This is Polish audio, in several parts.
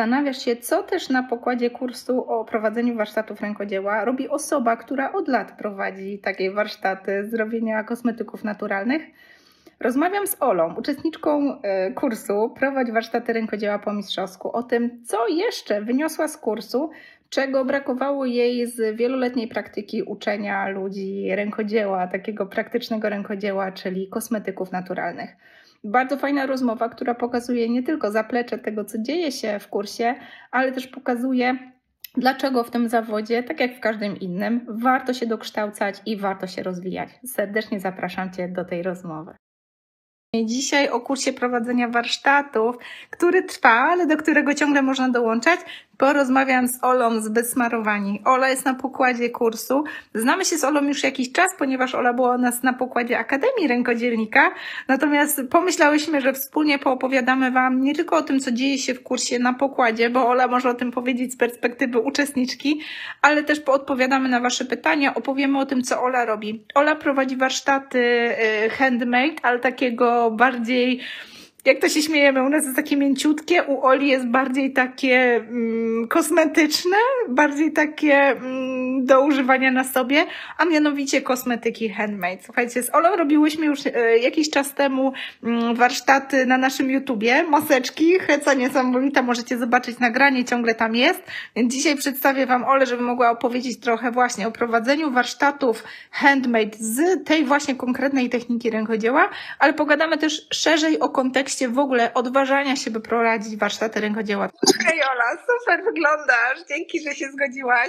zastanawiasz się, co też na pokładzie kursu o prowadzeniu warsztatów rękodzieła robi osoba, która od lat prowadzi takie warsztaty z robienia kosmetyków naturalnych, rozmawiam z Olą, uczestniczką kursu Prowadź warsztaty rękodzieła po mistrzowsku, o tym, co jeszcze wyniosła z kursu, czego brakowało jej z wieloletniej praktyki uczenia ludzi rękodzieła, takiego praktycznego rękodzieła, czyli kosmetyków naturalnych. Bardzo fajna rozmowa, która pokazuje nie tylko zaplecze tego, co dzieje się w kursie, ale też pokazuje, dlaczego w tym zawodzie, tak jak w każdym innym, warto się dokształcać i warto się rozwijać. Serdecznie zapraszam Cię do tej rozmowy. Dzisiaj o kursie prowadzenia warsztatów, który trwa, ale do którego ciągle można dołączać. Porozmawiam z Olą z Bezsmarowani. Ola jest na pokładzie kursu. Znamy się z Olą już jakiś czas, ponieważ Ola była u nas na pokładzie Akademii Rękodzielnika. Natomiast pomyślałyśmy, że wspólnie poopowiadamy Wam nie tylko o tym, co dzieje się w kursie na pokładzie, bo Ola może o tym powiedzieć z perspektywy uczestniczki, ale też poodpowiadamy na Wasze pytania, opowiemy o tym, co Ola robi. Ola prowadzi warsztaty handmade, ale takiego bardziej, jak to się śmiejemy, u nas jest takie mięciutkie, u Oli jest bardziej takie kosmetyczne, bardziej takie do używania na sobie, a mianowicie kosmetyki handmade. Słuchajcie, z Olą robiłyśmy już jakiś czas temu warsztaty na naszym YouTubie, maseczki, heca niesamowita, możecie zobaczyć nagranie, ciągle tam jest, więc dzisiaj przedstawię Wam Olę, żeby mogła opowiedzieć trochę właśnie o prowadzeniu warsztatów handmade z tej właśnie konkretnej techniki rękodzieła, ale pogadamy też szerzej o kontekście w ogóle odważania się, by prowadzić warsztaty rękodzieła. Hej Ola, super wyglądasz. Dzięki, że się zgodziłaś.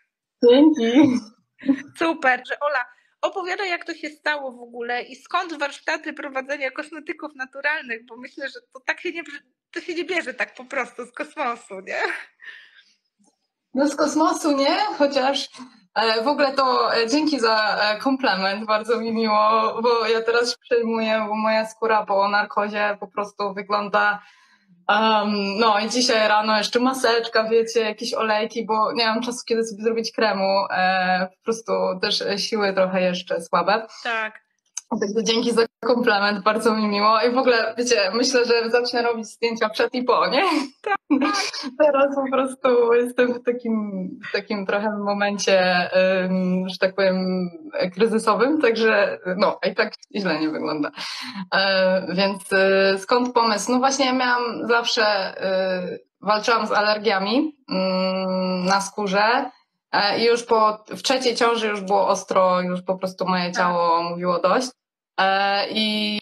Dzięki. Super, że Ola opowiada, jak to się stało w ogóle i skąd warsztaty prowadzenia kosmetyków naturalnych, bo myślę, że to tak się nie bierze tak po prostu z kosmosu, nie? No z kosmosu nie, chociaż w ogóle to dzięki za komplement, bardzo mi miło, bo ja teraz przejmuję, bo moja skóra po narkozie po prostu wygląda, no i dzisiaj rano jeszcze maseczka, wiecie, jakieś olejki, bo nie mam czasu kiedy sobie zrobić kremu, po prostu też siły trochę jeszcze słabe. Tak. Także dzięki za komplement, bardzo mi miło. I w ogóle, wiecie, myślę, że zacznę robić zdjęcia przed i po, nie? Tak. Teraz po prostu jestem w takim trochę momencie, że tak powiem, kryzysowym, także no, i tak źle nie wygląda. Więc skąd pomysł? No właśnie ja miałam zawsze, walczyłam z alergiami na skórze. I już w trzeciej ciąży już było ostro, już po prostu moje ciało mówiło dość. I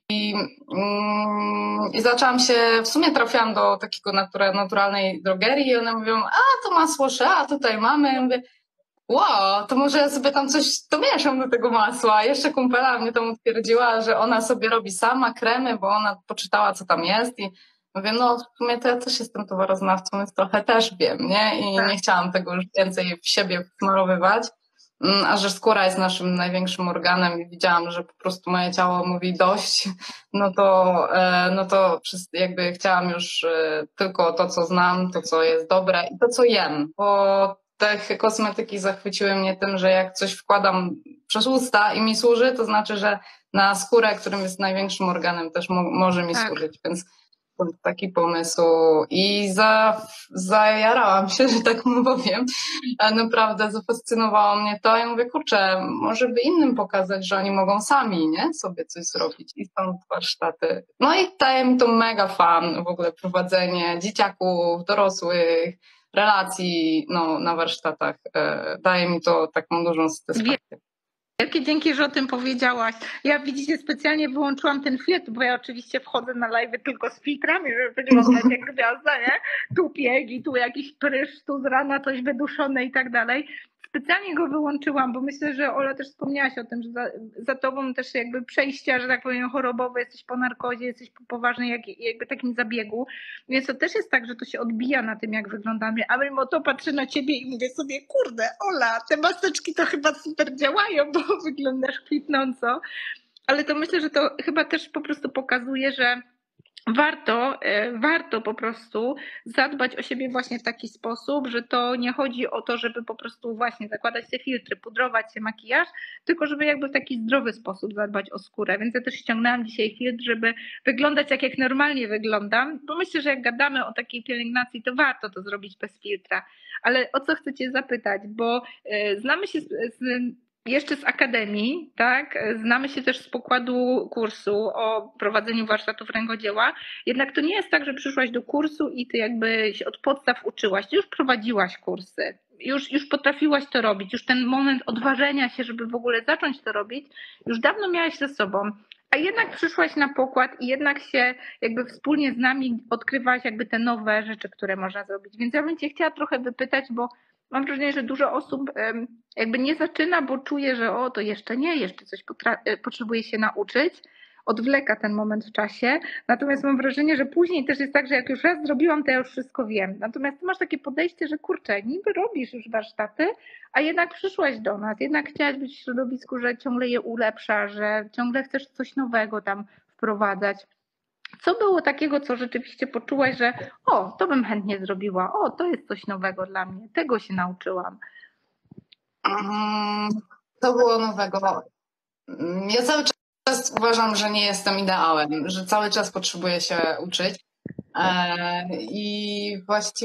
zaczęłam się, w sumie trafiłam do takiego naturalnej drogerii i one mówią, a to masło Shea tutaj mamy. Ja mówię, wow, to może ja sobie tam coś domieszam do tego masła. Jeszcze kumpela mnie tam utwierdziła, że ona sobie robi sama kremy, bo ona poczytała, co tam jest i mówię, no w sumie to ja też jestem towaroznawcą, więc trochę też wiem, nie? I nie chciałam tego już więcej w siebie wsmarowywać. A że skóra jest naszym największym organem i widziałam, że po prostu moje ciało mówi dość, no to jakby chciałam już tylko to, co znam, to, co jest dobre i to, co jem, bo te kosmetyki zachwyciły mnie tym, że jak coś wkładam przez usta i mi służy, to znaczy, że na skórę, którym jest największym organem, też może mi służyć, więc taki pomysł i zajarałam się, że tak powiem. Naprawdę zafascynowało mnie to i mówię, kurczę, może by innym pokazać, że oni mogą sami, nie? Sobie coś zrobić i stąd warsztaty. No i daje mi to mega fan, w ogóle prowadzenie dzieciaków, dorosłych, relacji, no, na warsztatach. Daje mi to taką dużą satysfakcję. Wielkie dzięki, że o tym powiedziałaś. Ja widzicie, specjalnie wyłączyłam ten filtr, bo ja oczywiście wchodzę na live tylko z filtrami, żeby wyglądać jak gwiazda, nie? Tu piegi, tu jakiś prysz, tu z rana coś wyduszone i tak dalej. Specjalnie go wyłączyłam, bo myślę, że Ola też wspomniałaś o tym, że za tobą też jakby przejścia, że tak powiem, chorobowe, jesteś po narkozie, jesteś po poważnej jakby takim zabiegu, więc to też jest tak, że to się odbija na tym, jak wyglądamy, a mimo to patrzę na ciebie i mówię sobie, kurde, Ola, te maseczki to chyba super działają, bo wyglądasz kwitnąco, ale to myślę, że to chyba też po prostu pokazuje, że warto po prostu zadbać o siebie właśnie w taki sposób, że to nie chodzi o to, żeby po prostu właśnie zakładać te filtry, pudrować się, makijaż, tylko żeby jakby w taki zdrowy sposób zadbać o skórę. Więc ja też ściągnęłam dzisiaj filtr, żeby wyglądać tak, jak normalnie wyglądam, bo myślę, że jak gadamy o takiej pielęgnacji, to warto to zrobić bez filtra. Ale o co chcę cię zapytać, bo znamy się jeszcze z akademii, tak? Znamy się też z pokładu kursu o prowadzeniu warsztatów rękodzieła. Jednak to nie jest tak, że przyszłaś do kursu i ty jakby się od podstaw uczyłaś. Ty już prowadziłaś kursy. Już potrafiłaś to robić. Już ten moment odważenia się, żeby w ogóle zacząć to robić, już dawno miałaś ze sobą. A jednak przyszłaś na pokład i jednak się jakby wspólnie z nami odkrywałaś jakby te nowe rzeczy, które można zrobić. Więc ja bym cię chciała trochę wypytać, bo mam wrażenie, że dużo osób jakby nie zaczyna, bo czuje, że o, to jeszcze nie, jeszcze coś potrzebuje się nauczyć. Odwleka ten moment w czasie. Natomiast mam wrażenie, że później też jest tak, że jak już raz zrobiłam, to ja już wszystko wiem. Natomiast ty masz takie podejście, że kurczę, niby robisz już warsztaty, a jednak przyszłaś do nas, jednak chciałaś być w środowisku, że ciągle je ulepsza, że ciągle chcesz coś nowego tam wprowadzać. Co było takiego, co rzeczywiście poczułaś, że o, to bym chętnie zrobiła, o, to jest coś nowego dla mnie, tego się nauczyłam? To było nowego. Ja cały czas uważam, że nie jestem ideałem, że cały czas potrzebuję się uczyć. I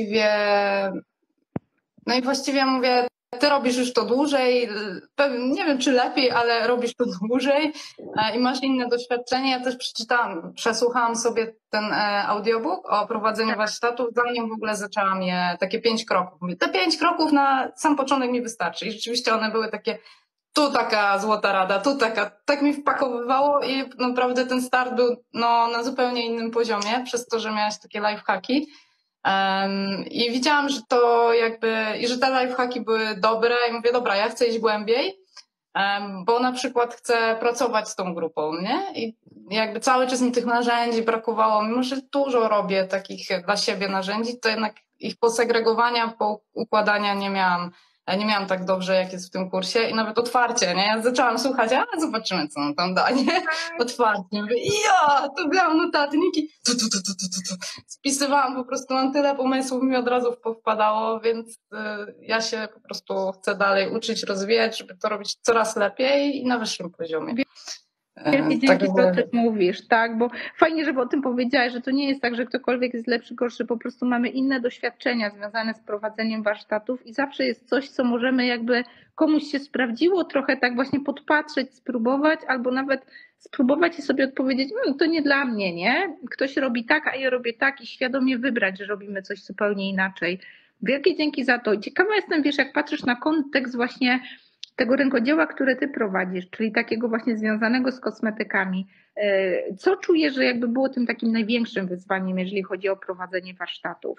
właściwie mówię, ty robisz już to dłużej, nie wiem czy lepiej, ale robisz to dłużej i masz inne doświadczenie. Ja też przesłuchałam sobie ten audiobook o prowadzeniu warsztatów, zanim w ogóle zaczęłam je, takie 5 kroków. Mówię, te 5 kroków na sam początek mi wystarczy. I rzeczywiście one były takie, tu taka złota rada, tu taka, tak mi wpakowywało i naprawdę ten start był na zupełnie innym poziomie, przez to, że miałaś takie lifehacki. I widziałam, że to i że te lifehacki były dobre i mówię, dobra, ja chcę iść głębiej, bo na przykład chcę pracować z tą grupą, nie? I jakby cały czas mi tych narzędzi brakowało, mimo że dużo robię takich dla siebie narzędzi, to jednak ich posegregowania, poukładania nie miałam tak dobrze, jak jest w tym kursie i nawet otwarcie, nie? Ja zaczęłam słuchać, a zobaczymy, co on tam da, nie? Otwarcie. Mówię, tu miałam notatniki. Spisywałam po prostu, mam tyle pomysłów, mi od razu powpadało, więc ja się po prostu chcę dalej uczyć, rozwijać, żeby to robić coraz lepiej i na wyższym poziomie. Wielkie dzięki, że o tym mówisz, tak, bo fajnie, żeby o tym powiedziałaś, że to nie jest tak, że ktokolwiek jest lepszy, gorszy, po prostu mamy inne doświadczenia związane z prowadzeniem warsztatów i zawsze jest coś, co możemy jakby komuś się sprawdziło, trochę tak właśnie podpatrzeć, spróbować, albo nawet spróbować i sobie odpowiedzieć, to nie dla mnie, nie? Ktoś robi tak, a ja robię tak i świadomie wybrać, że robimy coś zupełnie inaczej. Wielkie dzięki za to. Ciekawa jestem, wiesz, jak patrzysz na kontekst właśnie tego rękodzieła, które ty prowadzisz, czyli takiego właśnie związanego z kosmetykami. Co czujesz, że jakby było tym takim największym wyzwaniem, jeżeli chodzi o prowadzenie warsztatów?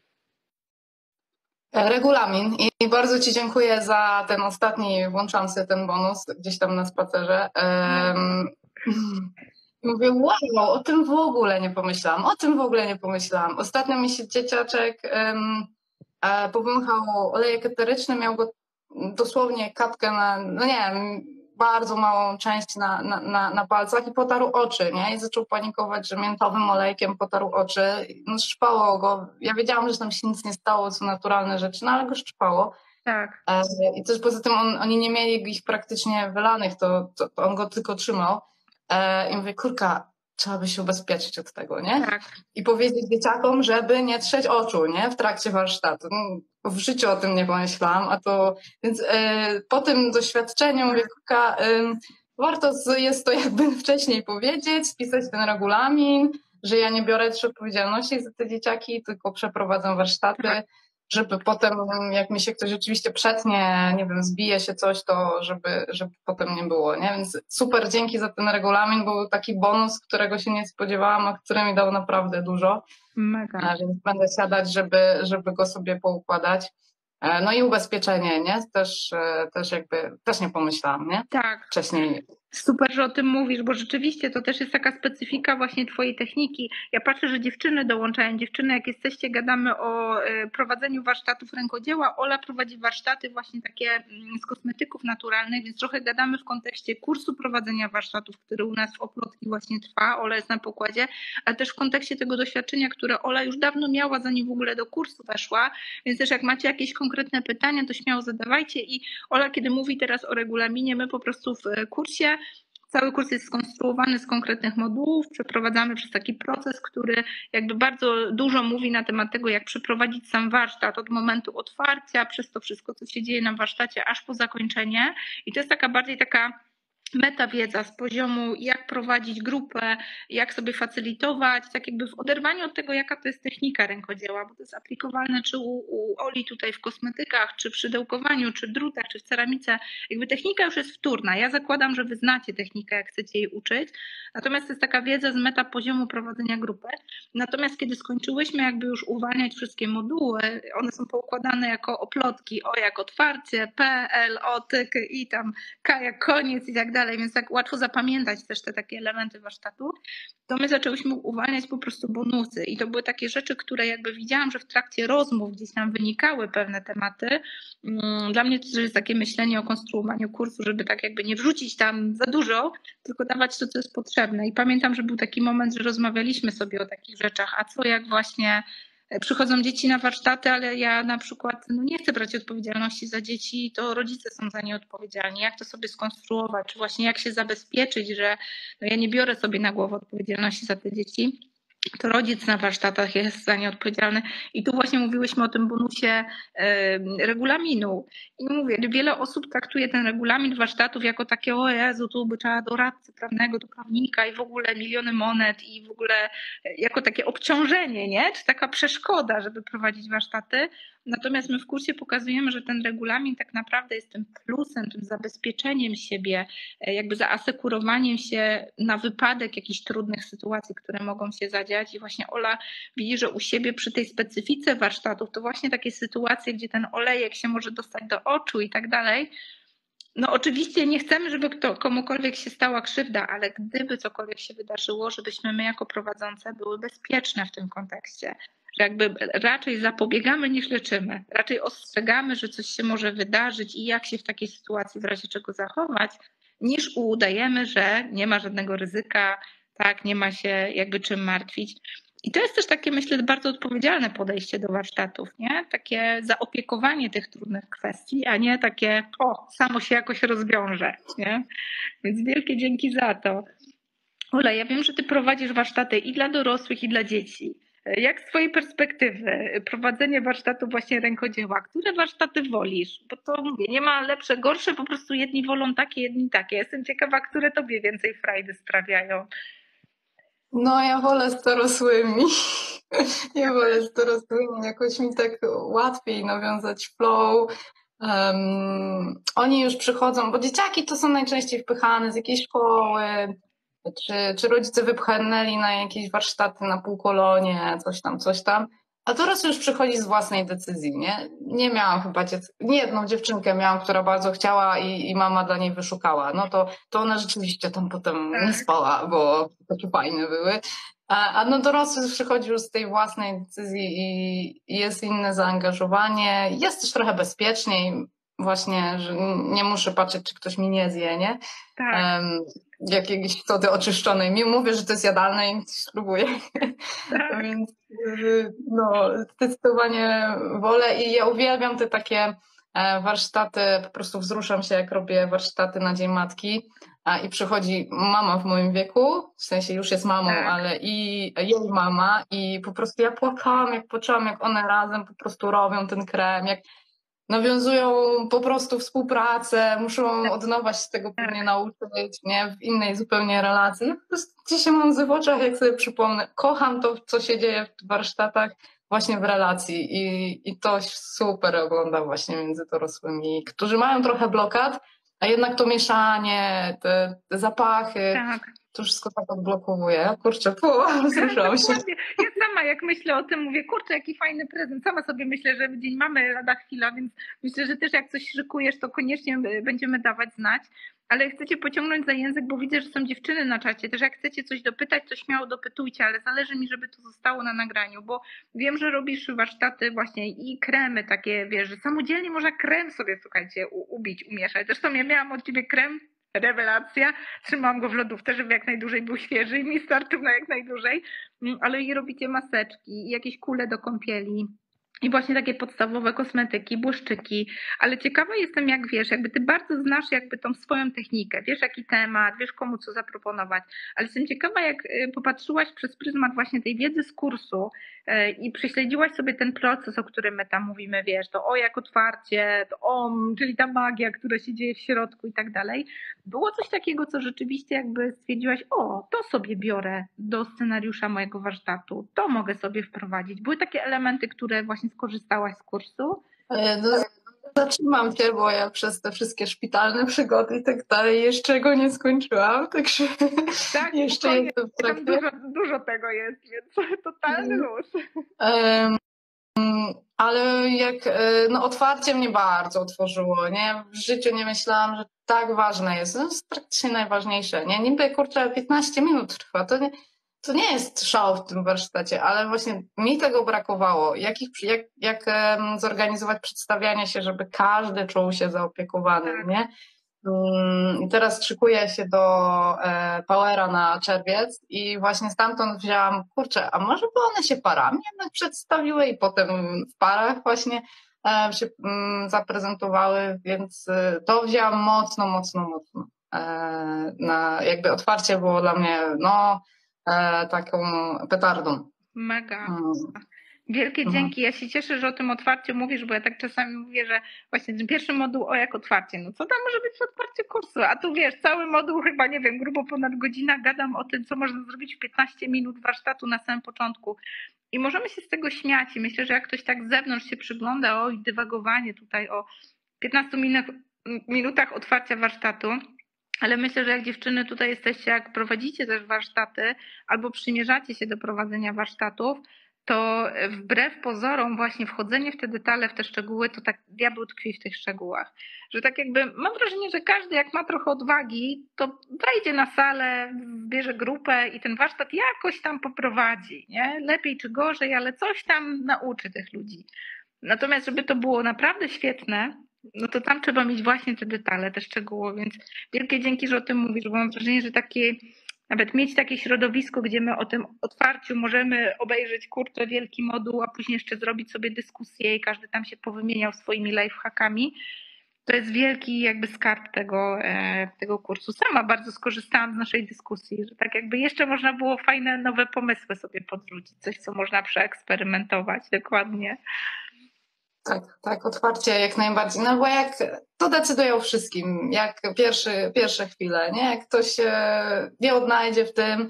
Regulamin i bardzo ci dziękuję za ten ostatni, włączam sobie ten bonus gdzieś tam na spacerze. Mówię, wow, o tym w ogóle nie pomyślałam. Ostatnio mi się dzieciaczek powąchał olejek eteryczny, miał go dosłownie kapkę no nie wiem, bardzo małą część na palcach i potarł oczy, nie? I zaczął panikować, że miętowym olejkiem potarł oczy. No szczypało go. Ja wiedziałam, że tam się nic nie stało, co naturalne rzeczy, no ale go szczypało. Tak. I też poza tym oni nie mieli ich praktycznie wylanych, to on go tylko trzymał. I mówię, kurka, trzeba by się ubezpieczyć od tego, nie? Tak. I powiedzieć dzieciakom, żeby nie trzeć oczu, nie? W trakcie warsztatu. W życiu o tym nie pomyślałam, więc po tym doświadczeniu mówię, kurka, warto jest to jakby wcześniej powiedzieć, spisać ten regulamin, że ja nie biorę też odpowiedzialności za te dzieciaki, tylko przeprowadzam warsztaty, żeby potem, jak mi się ktoś rzeczywiście przetnie, nie wiem, zbije się coś, to żeby potem nie było, nie? Więc super, dzięki za ten regulamin, był taki bonus, którego się nie spodziewałam, a który mi dał naprawdę dużo. Mega. Więc będę siadać, żeby go sobie poukładać. No i ubezpieczenie, nie? Też nie pomyślałam, nie? Tak. Wcześniej. Super, że o tym mówisz, bo rzeczywiście to też jest taka specyfika właśnie twojej techniki. Ja patrzę, że dziewczyny dołączają. Dziewczyny, jak jesteście, gadamy o prowadzeniu warsztatów rękodzieła. Ola prowadzi warsztaty właśnie takie z kosmetyków naturalnych, więc trochę gadamy w kontekście kursu prowadzenia warsztatów, który u nas w Oplotki właśnie trwa. Ola jest na pokładzie, ale też w kontekście tego doświadczenia, które Ola już dawno miała, zanim w ogóle do kursu weszła. Więc też jak macie jakieś konkretne pytania, to śmiało zadawajcie. I Ola, kiedy mówi teraz o regulaminie, my po prostu w kursie cały kurs jest skonstruowany z konkretnych modułów, przeprowadzamy przez taki proces, który jakby bardzo dużo mówi na temat tego, jak przeprowadzić sam warsztat od momentu otwarcia, przez to wszystko, co się dzieje na warsztacie, aż po zakończenie. I to jest taka bardziej taka metawiedza z poziomu, jak prowadzić grupę, jak sobie facylitować, tak jakby w oderwaniu od tego, jaka to jest technika rękodzieła, bo to jest aplikowalne czy u Oli tutaj w kosmetykach, czy w szydełkowaniu, czy w drutach, czy w ceramice. Jakby technika już jest wtórna. Ja zakładam, że wy znacie technikę, jak chcecie jej uczyć, natomiast to jest taka wiedza z meta poziomu prowadzenia grupy. Natomiast kiedy skończyłyśmy jakby już uwalniać wszystkie moduły, one są poukładane jako oplotki, O jak otwarcie, P, L, O, tyk i tam K jak koniec i tak dalej, więc tak łatwo zapamiętać też te takie elementy warsztatu, to my zaczęłyśmy uwalniać po prostu bonusy i to były takie rzeczy, które jakby widziałam, że w trakcie rozmów gdzieś tam wynikały pewne tematy. Dla mnie to jest takie myślenie o konstruowaniu kursu, żeby tak jakby nie wrzucić tam za dużo, tylko dawać to, co jest potrzebne. I pamiętam, że był taki moment, że rozmawialiśmy sobie o takich rzeczach, a co jak właśnie przychodzą dzieci na warsztaty, ale ja na przykład nie chcę brać odpowiedzialności za dzieci, to rodzice są za nie odpowiedzialni. Jak to sobie skonstruować, czy właśnie jak się zabezpieczyć, że ja nie biorę sobie na głowę odpowiedzialności za te dzieci, to rodzic na warsztatach jest za nie odpowiedzialny. I tu właśnie mówiłyśmy o tym bonusie regulaminu. I mówię, wiele osób traktuje ten regulamin warsztatów jako takie, o Jezu, tu by trzeba do radcy prawnego, do prawnika i w ogóle miliony monet i w ogóle jako takie obciążenie, nie? Czy taka przeszkoda, żeby prowadzić warsztaty. Natomiast my w kursie pokazujemy, że ten regulamin tak naprawdę jest tym plusem, tym zabezpieczeniem siebie, jakby zaasekurowaniem się na wypadek jakichś trudnych sytuacji, które mogą się zadziać. I właśnie Ola widzi, że u siebie przy tej specyfice warsztatów to właśnie takie sytuacje, gdzie ten olejek się może dostać do oczu i tak dalej. No oczywiście nie chcemy, żeby komukolwiek się stała krzywda, ale gdyby cokolwiek się wydarzyło, żebyśmy my jako prowadzące były bezpieczne w tym kontekście. Że jakby raczej zapobiegamy niż leczymy. Raczej ostrzegamy, że coś się może wydarzyć i jak się w takiej sytuacji w razie czego zachować, niż udajemy, że nie ma żadnego ryzyka, tak, nie ma się jakby czym martwić. I to jest też takie, myślę, bardzo odpowiedzialne podejście do warsztatów, nie? Takie zaopiekowanie tych trudnych kwestii, a nie takie, o, samo się jakoś rozwiąże, nie? Więc wielkie dzięki za to. Ola, ja wiem, że ty prowadzisz warsztaty i dla dorosłych, i dla dzieci. Jak z twojej perspektywy prowadzenie warsztatu właśnie rękodzieła, które warsztaty wolisz? Bo to mówię, nie ma lepsze, gorsze, po prostu jedni wolą takie, jedni takie. Jestem ciekawa, które tobie więcej frajdy sprawiają. No, ja wolę z dorosłymi. Ja wolę z dorosłymi. Jakoś mi tak łatwiej nawiązać flow. Oni już przychodzą, bo dzieciaki to są najczęściej wpychane z jakiejś szkoły, czy rodzice wypchnęli na jakieś warsztaty na półkolonie, coś tam. A teraz już przychodzi z własnej decyzji, nie? Nie miałam chyba jedną dziewczynkę miałam, która bardzo chciała i mama dla niej wyszukała. No to ona rzeczywiście tam potem nie spała, bo takie fajne były. A no dorosły przychodzi już z tej własnej decyzji i jest inne zaangażowanie. Jest też trochę bezpieczniej właśnie, że nie muszę patrzeć, czy ktoś mi nie zje, nie? Tak. Jakiejś wtedy oczyszczonej. Mi mówię, że to jest jadalne i spróbuję. Tak. Więc no, zdecydowanie wolę i ja uwielbiam te takie warsztaty, po prostu wzruszam się, jak robię warsztaty na Dzień Matki i przychodzi mama w moim wieku, w sensie już jest mamą, Tak. ale i jej mama i po prostu ja płakałam, jak one razem po prostu robią ten krem, jak nawiązują po prostu współpracę, muszą od nowa się tego pewnie nauczyć, nie? W innej zupełnie relacji. Ja po prostu dzisiaj mam łzy w oczach, jak sobie przypomnę. Kocham to, co się dzieje w warsztatach właśnie w relacji i to super ogląda właśnie między dorosłymi, którzy mają trochę blokad, a jednak to mieszanie, te zapachy, Tak. to wszystko tak odblokowuje. Kurczę, wzruszyłam się. sama jak myślę o tym, mówię, kurczę, jaki fajny prezent. Sama sobie myślę, że dzień mamy lada chwila, więc myślę, że też jak coś szykujesz, to koniecznie będziemy dawać znać. Ale chcecie pociągnąć za język, bo widzę, że są dziewczyny na czacie. Też jak chcecie coś dopytać, to śmiało dopytujcie, ale zależy mi, żeby to zostało na nagraniu, bo wiem, że robisz warsztaty właśnie i kremy takie, wiesz, że samodzielnie można krem sobie, słuchajcie, ubić, umieszać. Zresztą ja miałam od ciebie krem, rewelacja. Trzymałam go w lodówce, żeby jak najdłużej był świeży i mi starczył na jak najdłużej. Ale i robicie maseczki, i jakieś kule do kąpieli. I właśnie takie podstawowe kosmetyki, błyszczyki, ale ciekawa jestem, jak wiesz, jakby ty bardzo znasz jakby tą swoją technikę, wiesz jaki temat, wiesz komu co zaproponować, ale jestem ciekawa, jak popatrzyłaś przez pryzmat właśnie tej wiedzy z kursu i prześledziłaś sobie ten proces, o którym my tam mówimy, wiesz, to o jak otwarcie, to om, czyli ta magia, która się dzieje w środku i tak dalej. Było coś takiego, co rzeczywiście jakby stwierdziłaś, o, to sobie biorę do scenariusza mojego warsztatu, to mogę sobie wprowadzić. Były takie elementy, które właśnie skorzystałaś z kursu? No, zatrzymam cię, bo ja przez te wszystkie szpitalne przygody i tak dalej jeszcze go nie skończyłam, także Tak, jeszcze jestem w tam trakcie. dużo tego jest, więc totalny luz. Ale jak no otwarcie mnie bardzo otworzyło, nie? W życiu nie myślałam, że tak ważne jest. No, to jest praktycznie najważniejsze, nie? Niby kurczę 15 minut trwa, to nie jest szał w tym warsztacie, ale właśnie mi tego brakowało. Jak zorganizować przedstawianie się, żeby każdy czuł się zaopiekowany, Tak. nie? I teraz szykuję się do Powera na czerwiec i właśnie stamtąd wzięłam, kurczę, a może by one się parami jednak przedstawiły i potem w parach właśnie się zaprezentowały, więc to wzięłam mocno. Jakby otwarcie było dla mnie taką petardą. Mega. Wielkie dzięki. Ja się cieszę, że o tym otwarciu mówisz, bo ja tak czasami mówię, że właśnie ten pierwszy moduł o jak otwarcie. No co tam może być w otwarciu kursu? A tu wiesz, cały moduł chyba, nie wiem, grubo ponad godzina gadam o tym, co można zrobić w 15 minut warsztatu na samym początku. I możemy się z tego śmiać i myślę, że jak ktoś tak z zewnątrz się przygląda, oj, dywagowanie tutaj o 15 minutach otwarcia warsztatu, ale myślę, że jak dziewczyny tutaj jesteście, jak prowadzicie też warsztaty albo przymierzacie się do prowadzenia warsztatów, to wbrew pozorom właśnie wchodzenie w te detale, w te szczegóły, to tak diabeł tkwi w tych szczegółach. Że tak jakby mam wrażenie, że każdy jak ma trochę odwagi, to wejdzie na salę, bierze grupę i ten warsztat jakoś tam poprowadzi, nie? Lepiej czy gorzej, ale coś tam nauczy tych ludzi. Natomiast żeby to było naprawdę świetne, no to tam trzeba mieć właśnie te detale, te szczegóły, więc wielkie dzięki, że o tym mówisz, bo mam wrażenie, że nawet mieć takie środowisko, gdzie my o tym otwarciu możemy obejrzeć, kurczę, wielki moduł, a później jeszcze zrobić sobie dyskusję i każdy tam się powymieniał swoimi lifehackami, to jest wielki jakby skarb tego kursu. Sama bardzo skorzystałam z naszej dyskusji, że tak jakby jeszcze można było fajne, nowe pomysły sobie podrzucić, coś, co można przeeksperymentować, dokładnie. Tak, otwarcie jak najbardziej. No bo jak to decyduje o wszystkim, jak pierwsze chwile, nie? Jak ktoś się nie odnajdzie w tym,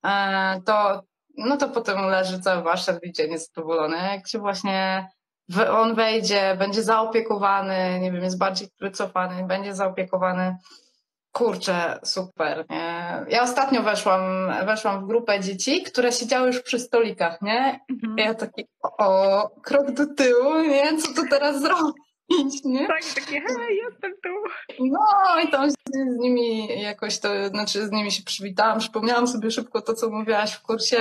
to potem leży cały warsztat, widzicie, niezadowolony. Jak się właśnie on wejdzie, będzie zaopiekowany, nie wiem, jest bardziej wycofany, będzie zaopiekowany. Kurczę, super, nie? Ja ostatnio weszłam w grupę dzieci, które siedziały już przy stolikach, nie? Ja taki, krok do tyłu, nie? Co tu teraz zrobić, nie? Tak, takie, hej, jestem tu. No i tam z nimi z nimi się przywitałam, przypomniałam sobie szybko to, co mówiłaś w kursie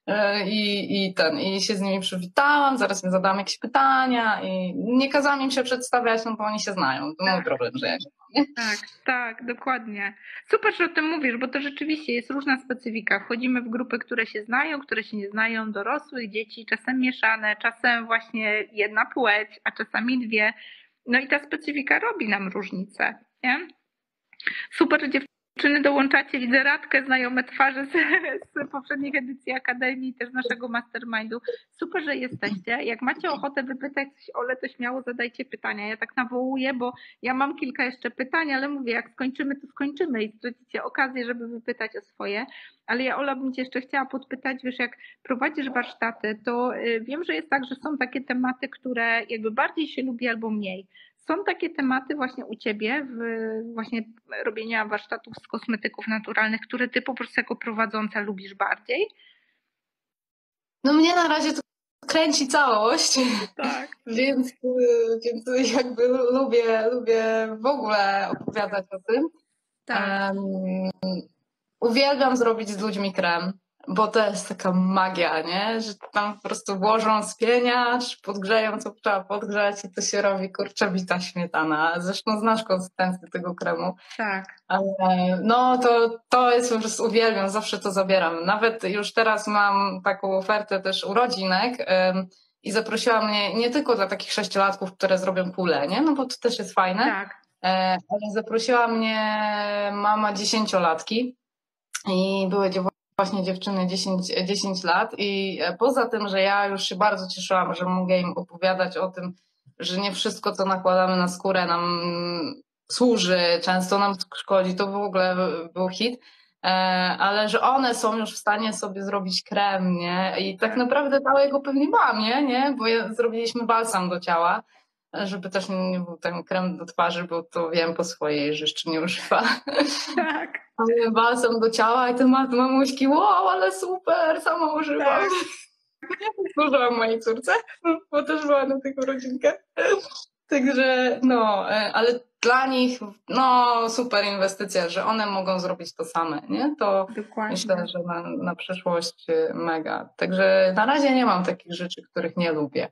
i się z nimi przywitałam, zaraz mi zadałam jakieś pytania i nie kazałam im się przedstawiać, no bo oni się znają, to mój problem, że ja się znam, nie? Tak, dokładnie. Super, że o tym mówisz, bo to rzeczywiście jest różna specyfika. Wchodzimy w grupy, które się znają, które się nie znają, dorosłych, dzieci, czasem mieszane, czasem właśnie jedna płeć, a czasami dwie. No i ta specyfika robi nam różnicę, nie? Super, że dziewczyny dołączacie. Widzę Radkę, znajome twarze z poprzednich edycji Akademii, też naszego mastermindu. Super, że jesteście. Jak macie ochotę wypytać coś Ole, to śmiało zadajcie pytania. Ja tak nawołuję, bo ja mam kilka jeszcze pytań, ale mówię, jak skończymy, to skończymy i stracicie okazję, żeby wypytać o swoje. Ale ja, Ola, bym cię jeszcze chciała podpytać, wiesz, jak prowadzisz warsztaty, to wiem, że jest tak, że są takie tematy, które jakby bardziej się lubi albo mniej. Są takie tematy właśnie u ciebie w właśnie robienia warsztatów z kosmetyków naturalnych, które ty po prostu jako prowadząca lubisz bardziej? No mnie na razie to kręci całość, Tak. więc jakby lubię w ogóle opowiadać o tym. Tak. Uwielbiam zrobić z ludźmi krem, bo to jest taka magia, nie? Że tam po prostu włożą spieniacz, podgrzeją co trzeba podgrzać i to się robi kurczę bita śmietana. Zresztą znasz konsystencję tego kremu. Tak. Ale no to jest po prostu uwielbiam, zawsze to zabieram. Nawet już teraz mam taką ofertę też urodzinek i zaprosiła mnie nie tylko dla takich 6-latków, które zrobią kulę, nie? No bo to też jest fajne. Tak. Ale zaprosiła mnie mama 10-latki i były właśnie dziewczyny 10 lat i poza tym, że ja już się bardzo cieszyłam, że mogę im opowiadać o tym, że nie wszystko, co nakładamy na skórę nam służy, często nam szkodzi, to w ogóle był hit, ale że one są już w stanie sobie zrobić krem, nie? I tak naprawdę dała go pewnie mamie, nie? Bo zrobiliśmy balsam do ciała, żeby też nie był ten krem do twarzy, bo to wiem po swojej, że jeszcze nie używa. Tak. Ale balsam do ciała i te mamuśki, wow, ale super, sama używam. Tak. Służyłam mojej córce, bo też była na tych urodzinkę. Także no, ale dla nich no super inwestycja, że one mogą zrobić to same, nie? To Dokładnie. myślę, że na przyszłość mega. Także na razie nie mam takich rzeczy, których nie lubię.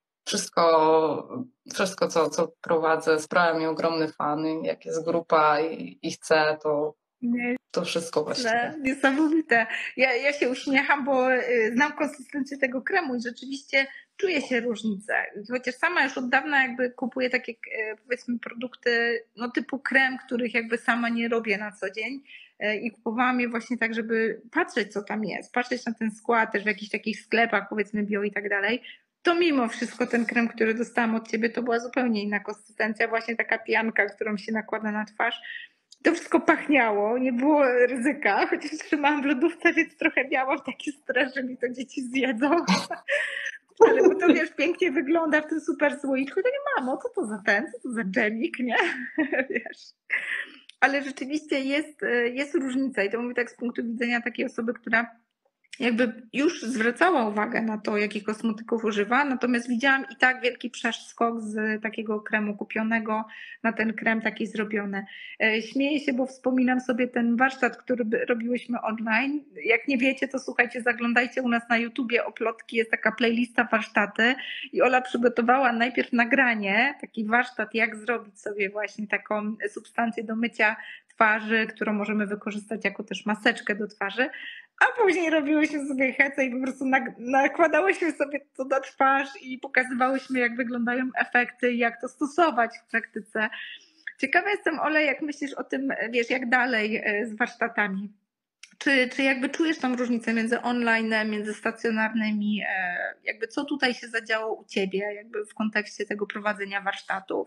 Wszystko co prowadzę, sprawia mi ogromny fan. Jak jest grupa i chcę, to wszystko właściwie. Niesamowite. Ja się uśmiecham, bo znam konsystencję tego kremu i rzeczywiście czuję się różnicę. Chociaż sama już od dawna jakby kupuję takie powiedzmy produkty no typu krem, których jakby sama nie robię na co dzień i kupowałam je właśnie tak, żeby patrzeć co tam jest, patrzeć na ten skład też w jakichś takich sklepach powiedzmy bio i tak dalej. To mimo wszystko ten krem, który dostałam od ciebie, to była zupełnie inna konsystencja, właśnie taka pianka, którą się nakłada na twarz. To wszystko pachniało, nie było ryzyka, chociaż trzymałam w lodówce, więc trochę miałam taki stres, że mi to dzieci zjedzą. Ale bo to wiesz, pięknie wygląda w tym super słoiczku. To nie mamo, co to za co to za dżemik, nie? Wiesz. Ale rzeczywiście jest różnica i to mówię tak z punktu widzenia takiej osoby, która jakby już zwracała uwagę na to, jakich kosmetyków używa, natomiast widziałam i tak wielki przeskok z takiego kremu kupionego na ten krem taki zrobiony. Śmieję się, bo wspominam sobie ten warsztat, który robiłyśmy online. Jak nie wiecie, to słuchajcie, zaglądajcie u nas na YouTubie Oplotki, jest taka playlista warsztaty i Ola przygotowała najpierw nagranie, taki warsztat, jak zrobić sobie właśnie taką substancję do mycia twarzy, którą możemy wykorzystać jako też maseczkę do twarzy, a później robiłyśmy sobie hece i po prostu nakładałyśmy sobie to na twarz i pokazywałyśmy, jak wyglądają efekty i jak to stosować w praktyce. Ciekawa jestem, Ola, jak myślisz o tym, wiesz, jak dalej z warsztatami? Czy jakby czujesz tam różnicę między online, między stacjonarnymi? Jakby co tutaj się zadziało u ciebie jakby w kontekście tego prowadzenia warsztatów?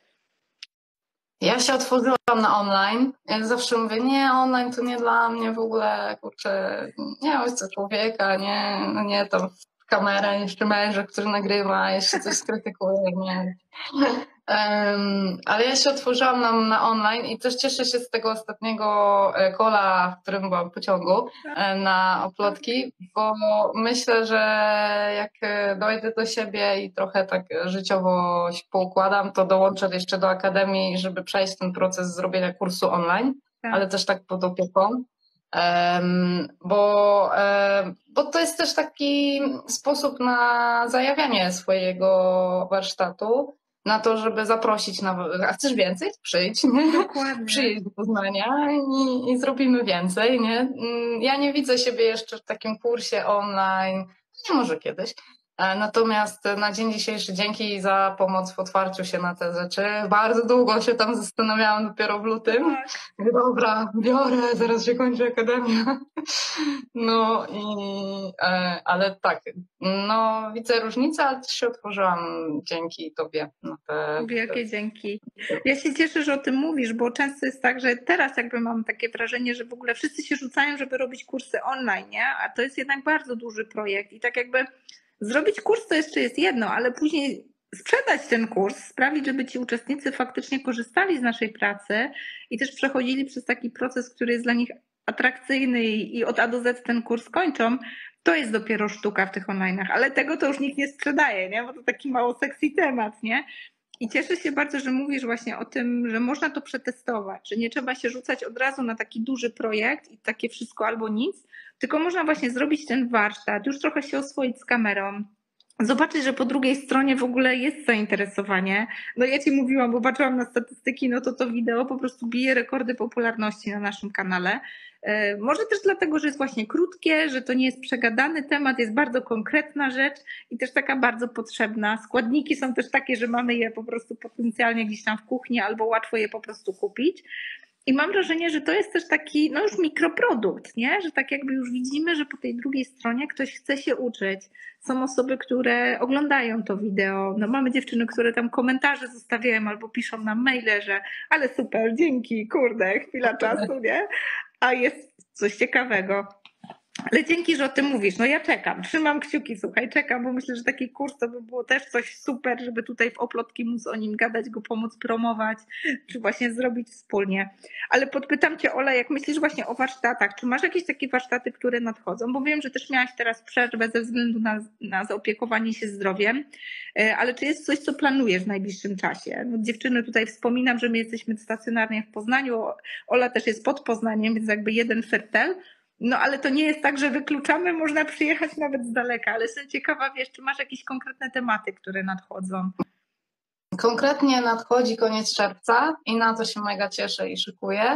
Ja się otworzyłam na online. Ja zawsze mówię, nie, online to nie dla mnie w ogóle, kurczę, nie chcę człowieka, nie, no nie, tam w kamerę, jeszcze męża, który nagrywa, jeszcze coś skrytykuje, nie. Ale ja się otworzyłam na online i też cieszę się z tego ostatniego kola, w którym byłam w pociągu na Oplotki, bo myślę, że jak dojdę do siebie i trochę tak życiowo się poukładam, to dołączę jeszcze do akademii, żeby przejść ten proces zrobienia kursu online, ale też tak pod opieką. Bo to jest też taki sposób na zajawianie swojego warsztatu, na to, żeby zaprosić a chcesz więcej? Przyjdź, nie? Dokładnie. Przyjdź do Poznania i zrobimy więcej, nie? Ja nie widzę siebie jeszcze w takim kursie online, nie może kiedyś. Natomiast na dzień dzisiejszy dzięki za pomoc w otwarciu się na te rzeczy. Bardzo długo się tam zastanawiałam, dopiero w lutym. Dobra, biorę, zaraz się kończy akademia. No ale tak, no widzę różnicę, ale też się otworzyłam dzięki tobie. Wielkie dzięki. Ja się cieszę, że o tym mówisz, bo często jest tak, że teraz jakby mam takie wrażenie, że w ogóle wszyscy się rzucają, żeby robić kursy online, nie? A to jest jednak bardzo duży projekt i tak jakby zrobić kurs to jeszcze jest jedno, ale później sprzedać ten kurs, sprawić, żeby ci uczestnicy faktycznie korzystali z naszej pracy i też przechodzili przez taki proces, który jest dla nich atrakcyjny i od A do Z ten kurs kończą, To jest dopiero sztuka w tych online'ach, ale tego to już nikt nie sprzedaje, nie? Bo to taki mało sexy temat, nie? I cieszę się bardzo, że mówisz właśnie o tym, że można to przetestować, że nie trzeba się rzucać od razu na taki duży projekt i takie wszystko albo nic, tylko można właśnie zrobić ten warsztat, już trochę się oswoić z kamerą, zobaczyć, że po drugiej stronie w ogóle jest zainteresowanie. No ja ci mówiłam, bo patrzyłam na statystyki, no to wideo po prostu bije rekordy popularności na naszym kanale. Może też dlatego, że jest właśnie krótkie, że to nie jest przegadany temat, jest bardzo konkretna rzecz i też taka bardzo potrzebna. Składniki są też takie, że mamy je po prostu potencjalnie gdzieś tam w kuchni albo łatwo je po prostu kupić. I mam wrażenie, że to jest też taki, no już mikroprodukt, nie? Że tak jakby już widzimy, że po tej drugiej stronie ktoś chce się uczyć. Są osoby, które oglądają to wideo. No mamy dziewczyny, które tam komentarze zostawiają albo piszą nam maile, że ale super, dzięki, kurde, chwila czasu, nie? A jest coś ciekawego. Ale dzięki, że o tym mówisz. No ja czekam, trzymam kciuki, słuchaj, czekam, bo myślę, że taki kurs to by było też coś super, żeby tutaj w Oplotki móc o nim gadać, go pomóc promować, czy właśnie zrobić wspólnie. Ale podpytam cię, Ola, jak myślisz właśnie o warsztatach, czy masz jakieś takie warsztaty, które nadchodzą? Bo wiem, że też miałaś teraz przerwę ze względu na zaopiekowanie się zdrowiem, ale czy jest coś, co planujesz w najbliższym czasie? No, dziewczyny, tutaj wspominam, że my jesteśmy stacjonarnie w Poznaniu, Ola też jest pod Poznaniem, więc jakby jeden fertel. No ale to nie jest tak, że wykluczamy, można przyjechać nawet z daleka, ale jestem ciekawa, wiesz, czy masz jakieś konkretne tematy, które nadchodzą? Konkretnie nadchodzi koniec czerwca i na to się mega cieszę i szykuję.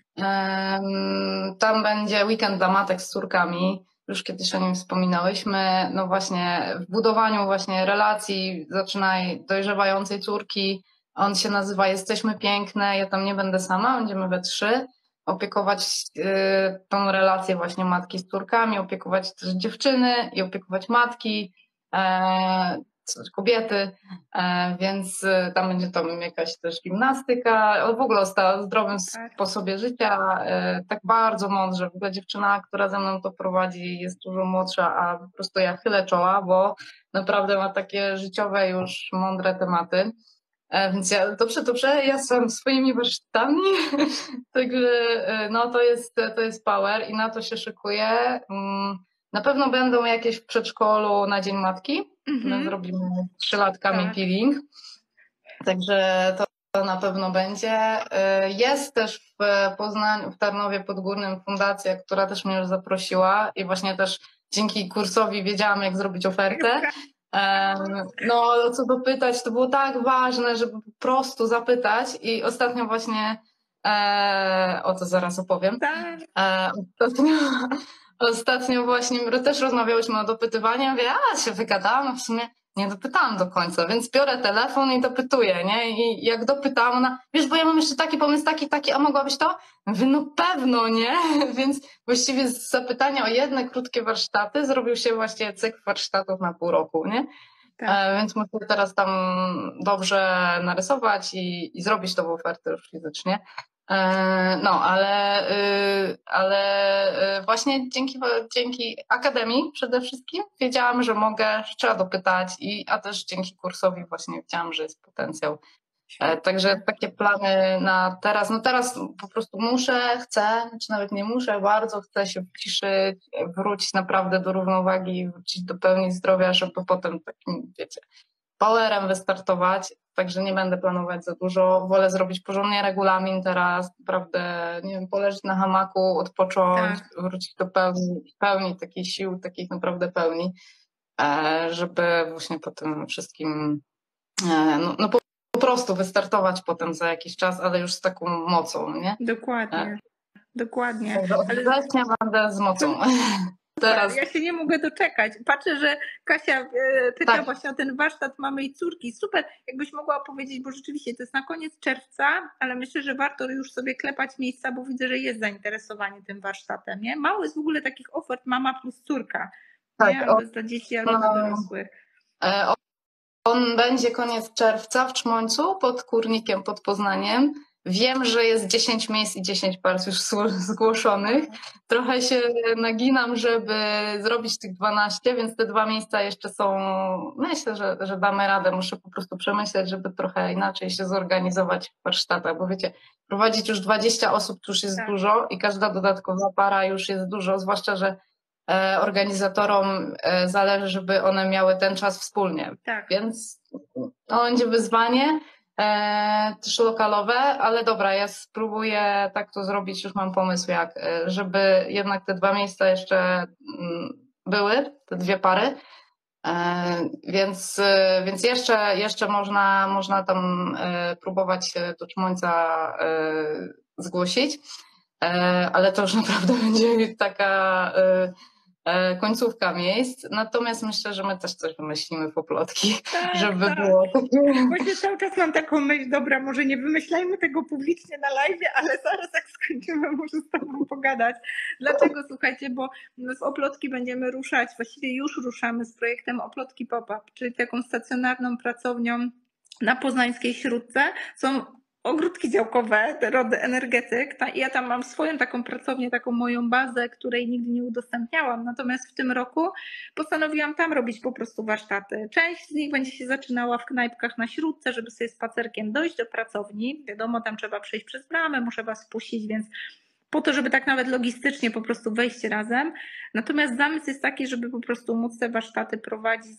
Tam będzie weekend dla matek z córkami. Już kiedyś o nim wspominałyśmy. No właśnie w budowaniu właśnie relacji zaczynaj dojrzewającej córki. On się nazywa Jesteśmy Piękne. Ja tam nie będę sama, będziemy we 3. Opiekować tą relację właśnie matki z córkami, opiekować też dziewczyny i opiekować matki, kobiety, więc tam będzie tam jakaś też gimnastyka, ale w ogóle o zdrowym sposobie życia, tak bardzo mądrze. W ogóle dziewczyna, która ze mną to prowadzi, jest dużo młodsza, a po prostu ja chylę czoła, bo naprawdę ma takie życiowe już mądre tematy. Więc ja dobrze, ja jestem swoimi warsztatami, także no to jest power i na to się szykuję. Na pewno będą jakieś w przedszkolu na Dzień Matki. My zrobimy 3-latkami peeling, także to na pewno będzie. Jest też w Poznaniu, w Tarnowie Podgórnym fundacja, która też mnie już zaprosiła i właśnie też dzięki kursowi wiedziałam, jak zrobić ofertę. No, co dopytać, to było tak ważne, żeby po prostu zapytać i ostatnio właśnie, o to zaraz opowiem, ostatnio właśnie też rozmawiałyśmy o dopytywaniu, mówię, się wygadałam, a w sumie nie dopytałam do końca, więc biorę telefon i dopytuję, nie? I jak dopytałam, ona, wiesz, bo ja mam jeszcze taki pomysł, taki, a mogłabyś to? Mówię, no pewno, nie? Więc właściwie z zapytania o jedne krótkie warsztaty zrobił się właśnie cykl warsztatów na pół roku, nie? Tak. Więc muszę teraz tam dobrze narysować i zrobić tą ofertę już fizycznie. No, ale właśnie dzięki Akademii przede wszystkim wiedziałam, że mogę, że trzeba dopytać, a też dzięki kursowi właśnie wiedziałam, że jest potencjał. Także takie plany na teraz. No teraz po prostu chcę, czy nawet nie muszę, bardzo chcę się wciszyć, wrócić naprawdę do równowagi, wrócić do pełni zdrowia, żeby potem takim, wiecie, powerem wystartować. Także nie będę planować za dużo. Wolę zrobić porządnie regulamin teraz, naprawdę, nie wiem, poleżeć na hamaku, odpocząć, wrócić do pełni takich sił, takich naprawdę pełni, żeby właśnie po tym wszystkim po prostu wystartować potem za jakiś czas, ale już z taką mocą, nie? Dokładnie. Od września będę z mocą. Teraz. Ja się nie mogę doczekać. Patrzę, że Kasia pyta właśnie o ten warsztat mamy i córki. Super, jakbyś mogła powiedzieć, bo rzeczywiście to jest na koniec czerwca, ale myślę, że warto już sobie klepać miejsca, bo widzę, że jest zainteresowanie tym warsztatem. Nie? Mało jest w ogóle takich ofert mama plus córka. Nie? Albo dla dzieci, albo dla dorosłych. On będzie koniec czerwca w Czmońcu pod Kurnikiem, pod Poznaniem. Wiem, że jest 10 miejsc i 10 par już zgłoszonych. Trochę się naginam, żeby zrobić tych 12, więc te 2 miejsca jeszcze są, myślę, że damy radę. Muszę po prostu przemyśleć, żeby trochę inaczej się zorganizować w warsztatach, bo wiecie, prowadzić już 20 osób to już jest dużo i każda dodatkowa para już jest dużo, zwłaszcza, że organizatorom zależy, żeby one miały ten czas wspólnie. Tak. Więc to będzie wyzwanie też lokalowe, ale dobra, ja spróbuję tak to zrobić, już mam pomysł jak, żeby jednak te 2 miejsca jeszcze były, te 2 pary. Więc jeszcze można tam próbować do Czmońca zgłosić, ale to już naprawdę będzie taka końcówka miejsc. Natomiast myślę, że my też coś wymyślimy po plotki, żeby było takie... Właśnie cały czas mam taką myśl, dobra, może nie wymyślajmy tego publicznie na live, ale zaraz jak skończymy, muszę z tobą pogadać. Dlaczego? Słuchajcie, bo z Oplotki będziemy ruszać, właściwie już ruszamy z projektem Oplotki Pop-up, czyli taką stacjonarną pracownią na poznańskiej Śródce. Są ogródki działkowe, te Rody Energetyk. Ja tam mam swoją taką pracownię, taką moją bazę, której nigdy nie udostępniałam. Natomiast w tym roku postanowiłam tam robić po prostu warsztaty. Część z nich będzie się zaczynała w knajpkach na Śródce, żeby sobie spacerkiem dojść do pracowni. Wiadomo, tam trzeba przejść przez bramę, muszę was wpuścić, więc po to, żeby tak nawet logistycznie po prostu wejść razem. Natomiast zamysł jest taki, żeby po prostu móc te warsztaty prowadzić,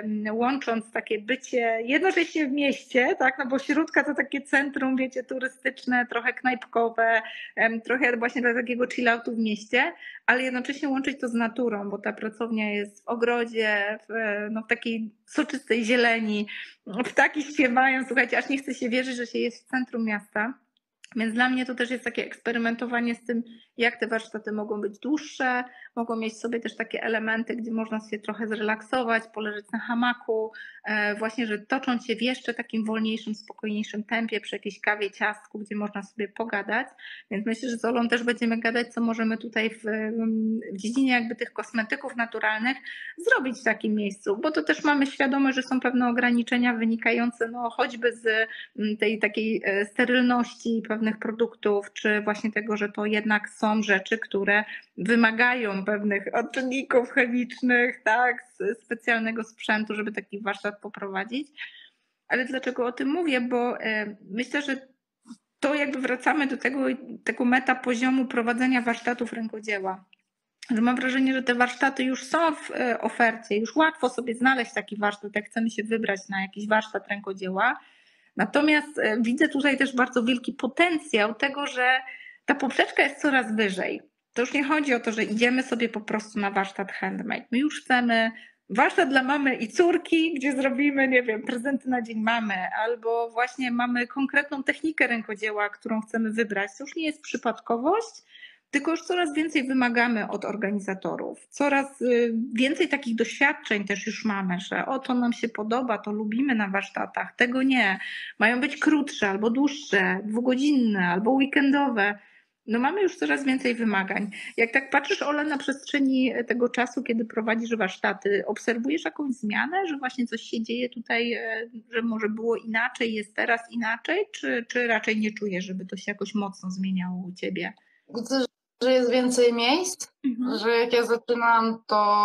łącząc takie bycie jednocześnie w mieście, tak, no bo Śródka to takie centrum, wiecie, turystyczne, trochę knajpkowe, trochę właśnie dla takiego chilloutu w mieście, ale jednocześnie łączyć to z naturą, bo ta pracownia jest w ogrodzie, w takiej soczystej zieleni, ptaki śpiewają, słuchajcie, aż nie chce się wierzyć, że się jest w centrum miasta. Więc dla mnie to też jest takie eksperymentowanie z tym, jak te warsztaty mogą być dłuższe, mogą mieć sobie też takie elementy, gdzie można się trochę zrelaksować, poleżeć na hamaku, właśnie, że tocząc się w jeszcze takim wolniejszym, spokojniejszym tempie przy jakiejś kawie, ciastku, gdzie można sobie pogadać. Więc myślę, że z Olą też będziemy gadać, co możemy tutaj w dziedzinie jakby tych kosmetyków naturalnych zrobić w takim miejscu, bo to też mamy świadomość, że są pewne ograniczenia wynikające choćby z tej takiej sterylności pewnych produktów, czy właśnie tego, że to jednak są rzeczy, które wymagają pewnych odczynników chemicznych, tak, specjalnego sprzętu, żeby taki warsztat poprowadzić. Ale dlaczego o tym mówię? Bo myślę, że to jakby wracamy do tego meta poziomu prowadzenia warsztatów rękodzieła. Że mam wrażenie, że te warsztaty już są w ofercie, już łatwo sobie znaleźć taki warsztat, jak chcemy się wybrać na jakiś warsztat rękodzieła. Natomiast widzę tutaj też bardzo wielki potencjał tego, że ta poprzeczka jest coraz wyżej. To już nie chodzi o to, że idziemy sobie po prostu na warsztat handmade. My już chcemy warsztat dla mamy i córki, gdzie zrobimy, nie wiem, prezenty na Dzień Mamy, albo właśnie mamy konkretną technikę rękodzieła, którą chcemy wybrać. To już nie jest przypadkowość, tylko już coraz więcej wymagamy od organizatorów. Coraz więcej takich doświadczeń też już mamy, że to nam się podoba, to lubimy na warsztatach, tego nie. Mają być krótsze albo dłuższe, 2-godzinne albo weekendowe. No mamy już coraz więcej wymagań. Jak tak patrzysz, Ola, na przestrzeni tego czasu, kiedy prowadzisz warsztaty, obserwujesz jakąś zmianę, że właśnie coś się dzieje tutaj, że może było inaczej, jest teraz inaczej, czy raczej nie czujesz, żeby to się jakoś mocno zmieniało u ciebie? Widzę, że jest więcej miejsc, że jak ja zaczynam,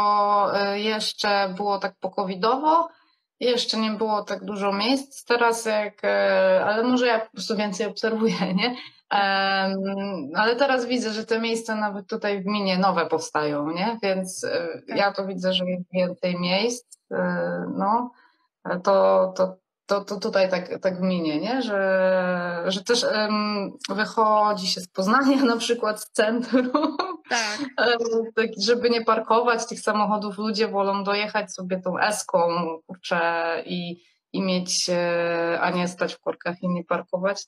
to jeszcze było tak po-covidowo, jeszcze nie było tak dużo miejsc. Teraz ale może ja po prostu więcej obserwuję, nie? Ale teraz widzę, że te miejsca nawet tutaj w gminie nowe powstają, nie? Więc ja to widzę, że jest więcej miejsc, no. To tutaj tak w gminie, nie? Że też wychodzi się z Poznania na przykład z centrum, tak. Żeby nie parkować tych samochodów, ludzie wolą dojechać sobie tą eską, kurczę, i mieć, a nie stać w korkach i nie parkować.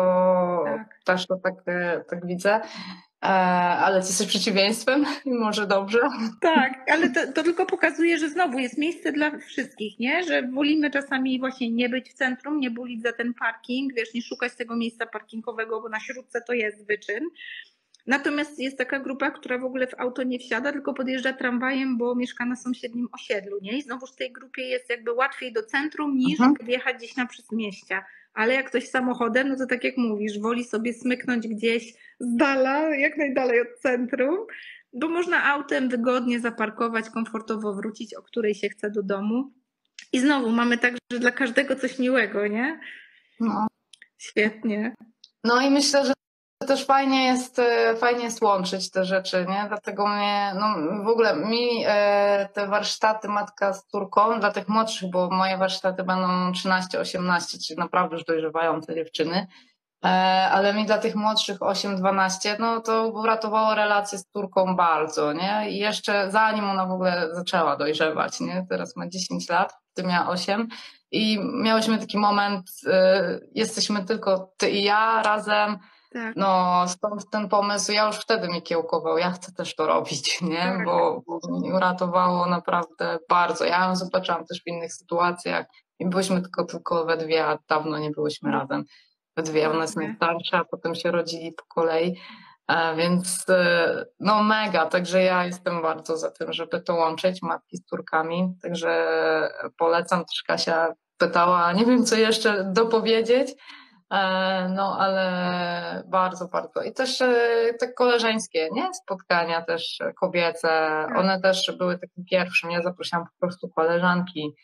Też to tak widzę. Ale ty jesteś przeciwieństwem i może dobrze. Tak, ale to tylko pokazuje, że znowu jest miejsce dla wszystkich, nie? Że wolimy czasami właśnie nie być w centrum, nie bulić za ten parking, wiesz, nie szukać tego miejsca parkingowego, bo na Śródce to jest wyczyn. Natomiast jest taka grupa, która w ogóle w auto nie wsiada, tylko podjeżdża tramwajem, bo mieszka na sąsiednim osiedlu, nie? I znowu w tej grupie jest jakby łatwiej do centrum niż wjechać gdzieś na przedmieścia. Ale jak ktoś samochodem, no to tak jak mówisz, woli sobie smyknąć gdzieś z dala, jak najdalej od centrum, bo można autem wygodnie zaparkować, komfortowo wrócić, o której się chce do domu. I znowu mamy także dla każdego coś miłego, nie? No. Świetnie. No i myślę, że też fajnie jest łączyć te rzeczy, nie? Dlatego mnie, no w ogóle mi te warsztaty matka z córką dla tych młodszych, bo moje warsztaty będą 13-18, czyli naprawdę już dojrzewające dziewczyny, ale mi dla tych młodszych 8-12, no to uratowało relację z córką bardzo, nie? I jeszcze zanim ona w ogóle zaczęła dojrzewać, nie? Teraz ma 10 lat, wtedy miała 8 i miałyśmy taki moment, jesteśmy tylko ty i ja razem. Tak. No, stąd ten pomysł, ja już wtedy mi kiełkował, ja chcę też to robić, nie? Tak. Bo mi uratowało naprawdę bardzo. Ja ją zobaczyłam też w innych sytuacjach i byliśmy tylko we dwie, a dawno nie byłyśmy razem we dwie. Ona jest najstarsza, a potem się rodzili po kolei, więc no mega, także ja jestem bardzo za tym, żeby to łączyć, matki z córkami, także polecam, też Kasia pytała, nie wiem co jeszcze dopowiedzieć, no, ale bardzo, bardzo. I też te koleżeńskie, nie? Spotkania też kobiece, one też były takim pierwszym. Ja zaprosiłam po prostu koleżanki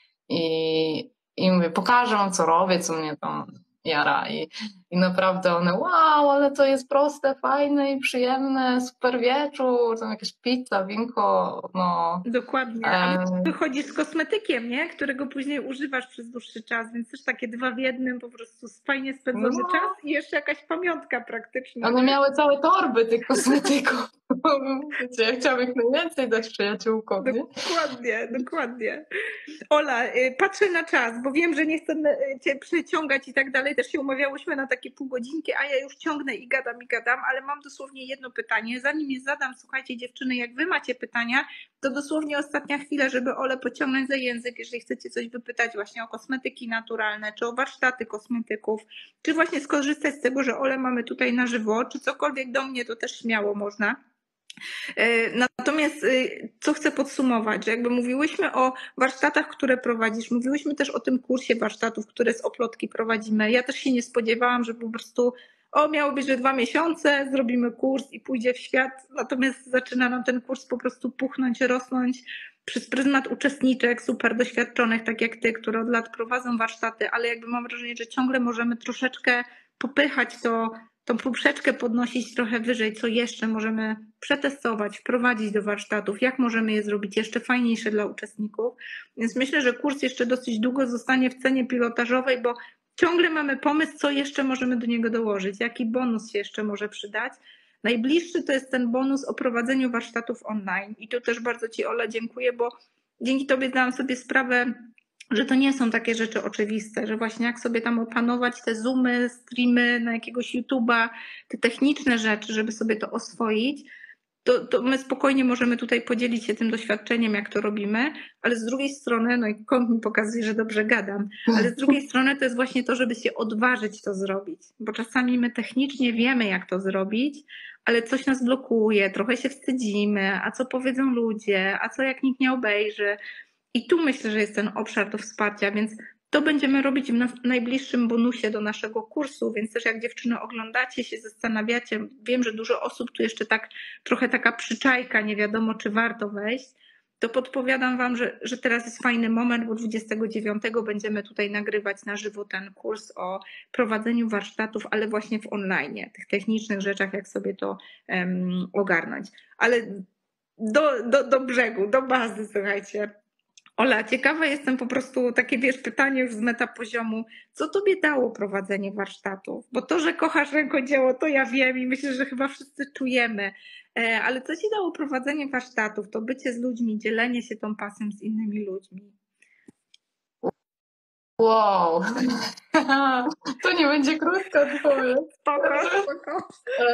i mówię, pokażę wam, co robię, co mnie tam jara. I naprawdę one, wow, ale to jest proste, fajne i przyjemne, super wieczór, tam jakaś pizza, winko, no. Dokładnie. A wychodzisz z kosmetykiem, nie? Którego później używasz przez dłuższy czas, więc też takie 2 w 1, po prostu fajnie spędzony czas i jeszcze jakaś pamiątka praktycznie. One miały całe torby tych kosmetyków. Wiecie, ja chciałam jak najwięcej dać przyjaciółkom, nie? Dokładnie, dokładnie. Ola, patrzę na czas, bo wiem, że nie chcę cię przeciągać i tak dalej. Też się umawiałyśmy na takie półgodzinki, a ja już ciągnę i gadam, ale mam dosłownie jedno pytanie. Zanim je zadam, słuchajcie dziewczyny, jak wy macie pytania, to dosłownie ostatnia chwila, żeby Olę pociągnąć za język, jeżeli chcecie coś wypytać właśnie o kosmetyki naturalne, czy o warsztaty kosmetyków, czy właśnie skorzystać z tego, że Olę mamy tutaj na żywo, czy cokolwiek do mnie, to też śmiało można. Natomiast co chcę podsumować, że jakby mówiłyśmy o warsztatach, które prowadzisz, mówiłyśmy też o tym kursie warsztatów, które z Oplotki prowadzimy. Ja też się nie spodziewałam, że po prostu miało być, że 2 miesiące, zrobimy kurs i pójdzie w świat, natomiast zaczyna nam ten kurs po prostu puchnąć, rosnąć przez pryzmat uczestniczek super doświadczonych, tak jak ty, które od lat prowadzą warsztaty, ale jakby mam wrażenie, że ciągle możemy troszeczkę popychać tą poprzeczkę podnosić trochę wyżej, co jeszcze możemy przetestować, wprowadzić do warsztatów, jak możemy je zrobić jeszcze fajniejsze dla uczestników. Więc myślę, że kurs jeszcze dosyć długo zostanie w cenie pilotażowej, bo ciągle mamy pomysł, co jeszcze możemy do niego dołożyć, jaki bonus się jeszcze może przydać. Najbliższy to jest ten bonus o prowadzeniu warsztatów online. I tu też bardzo ci, Ola, dziękuję, bo dzięki tobie zdałam sobie sprawę, że to nie są takie rzeczy oczywiste, że właśnie jak sobie tam opanować te Zoomy, streamy na jakiegoś YouTube'a, te techniczne rzeczy, żeby sobie to oswoić, to my spokojnie możemy tutaj podzielić się tym doświadczeniem, jak to robimy, ale z drugiej strony, no i kąt mi pokazuje, że dobrze gadam, ale z drugiej strony to jest właśnie to, żeby się odważyć to zrobić, bo czasami my technicznie wiemy, jak to zrobić, ale coś nas blokuje, trochę się wstydzimy, a co powiedzą ludzie, a co jak nikt nie obejrzy. I tu myślę, że jest ten obszar do wsparcia, więc to będziemy robić w najbliższym bonusie do naszego kursu, więc też jak dziewczyny oglądacie, się zastanawiacie, wiem, że dużo osób tu jeszcze tak trochę taka przyczajka, nie wiadomo czy warto wejść, to podpowiadam wam, że teraz jest fajny moment, bo 29 będziemy tutaj nagrywać na żywo ten kurs o prowadzeniu warsztatów, ale właśnie w online, tych technicznych rzeczach, jak sobie to ogarnąć. Ale do brzegu, do bazy, słuchajcie. Ola, ciekawa jestem po prostu, takie wiesz, pytanie już z metapoziomu, co tobie dało prowadzenie warsztatów? Bo to, że kochasz rękodzieło, to ja wiem i myślę, że chyba wszyscy czujemy, ale co ci dało prowadzenie warsztatów? To bycie z ludźmi, dzielenie się tą pasją z innymi ludźmi. Wow, to nie będzie krótka odpowiedź. Spoko.